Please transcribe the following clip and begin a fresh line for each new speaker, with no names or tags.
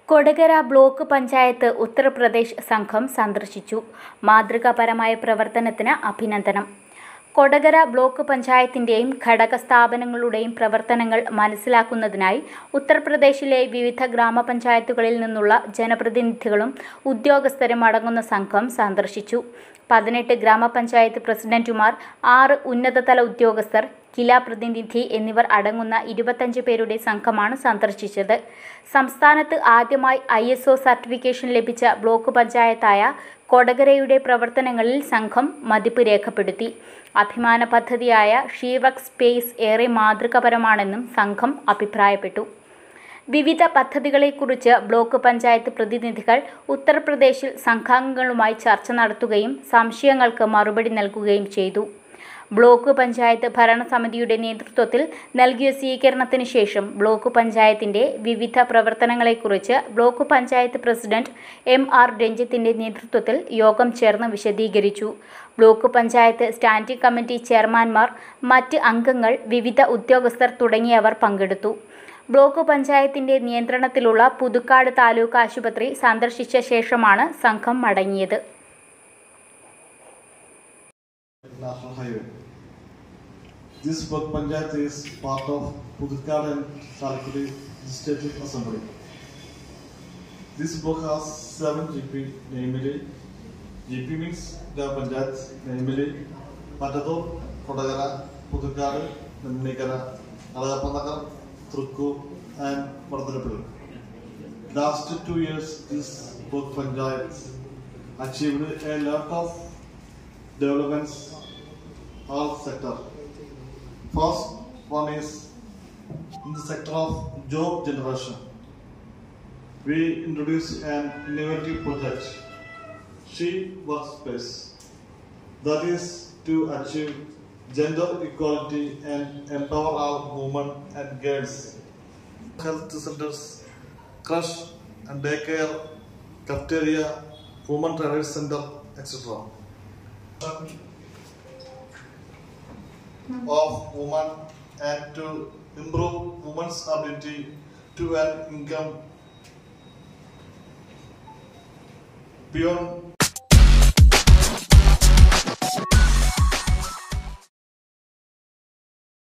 Kodakara block panchayat Uttar Pradesh സംഘം സന്ദർശിച്ചു. മാതൃകാപരമായ പ്രവർത്തനത്തിന് അഭിനന്ദനം. കൊടകര ബ്ലോക്ക് പഞ്ചായത്തിൻ്റെയും ഘടക സ്ഥാപനങ്ങളുടെയും പ്രവർത്തനങ്ങൾ മനസ്സിലാക്കുന്നതിനായി ഉത്തർപ്രദേശിലെ വിവിധ ഗ്രാമപഞ്ചായത്തുകളിൽ നിന്നുള്ള ജനപ്രതിനിധികളും ഉദ്യോഗസ്ഥരും അടങ്ങുന്ന സംഘം സന്ദർശിച്ചു. 18 ഗ്രാമപഞ്ചായത്ത് പ്രസിഡന്റുമാർ, 6 ഉന്നതതല ഉദ്യോഗസ്ഥർ, ജില്ലാ പ്രതിനിധി എന്നിവർ അടങ്ങുന്ന 25 പേരുടെ സംഘമാണ് സന്ദർശിച്ചത്. സംസ്ഥാനത്ത് ആദ്യമായി ISO സർട്ടിഫിക്കേഷൻ ലഭിച്ച ബ്ലോക്ക് പഞ്ചായത്തായ കൊടകരയുടെ പ്രവർത്തനങ്ങളിൽ സംഘം മതിപ്പ് രേഖപ്പെടുത്തി. അഭിമാന പദ്ധതിയായ ഷീവക് സ്പേസ് ഏറെ മാതൃകാപരമാണെന്നും സംഘം അഭിപ്രായപ്പെട്ടു. വിവിധ പദ്ധതികളെക്കുറിച്ച് ബ്ലോക്ക് പഞ്ചായത്ത് പ്രതിനിധികൾ ഉത്തർപ്രദേശിൽ സംഘാംഗങ്ങളുമായി ചർച്ച നടത്തുകയും സംശയങ്ങൾക്ക് മറുപടി നൽകുകയും ചെയ്തു. ബ്ലോക്ക് പഞ്ചായത്ത് ഭരണസമിതിയുടെ നേതൃത്വത്തിൽ നൽകിയ സ്വീകരണത്തിന് ശേഷം ബ്ലോക്ക് പഞ്ചായത്തിൻ്റെ വിവിധ പ്രവർത്തനങ്ങളെക്കുറിച്ച് ബ്ലോക്ക് പഞ്ചായത്ത് പ്രസിഡന്റ് MR രഞ്ജിത്തിൻ്റെ നേതൃത്വത്തിൽ യോഗം ചേർന്ന് വിശദീകരിച്ചു. ബ്ലോക്ക് പഞ്ചായത്ത് സ്റ്റാൻഡിംഗ് കമ്മിറ്റി ചെയർമാൻമാർ, മറ്റ് അംഗങ്ങൾ, വിവിധ ഉദ്യോഗസ്ഥർ തുടങ്ങിയവർ പങ്കെടുത്തു. ബ്ലോക്ക് പഞ്ചായത്തിൻ്റെ നിയന്ത്രണത്തിലുള്ള പുതുക്കാട് താലൂക്ക് ആശുപത്രി സന്ദർശിച്ച ശേഷമാണ് സംഘം മടങ്ങിയത്.
This block panchayat is part of Pudukkad and Chalakudi Legislative Assembly. This block has 7 GP, namely GP means Gram Panchayat, namely Matadur, Kodagara, Pudukkad, Nikara, Alapanagar, Turku and Mardurapur. Last 2 years, this block panchayat achieved a lot of developments all sector. First one is in the sector of job generation. We introduced an innovative project, She Workspace, that is to achieve gender equality and empower our women and girls. Health centers, crush and daycare, cafeteria, women training center, etc. Of women and to improve women's ability to earn income beyond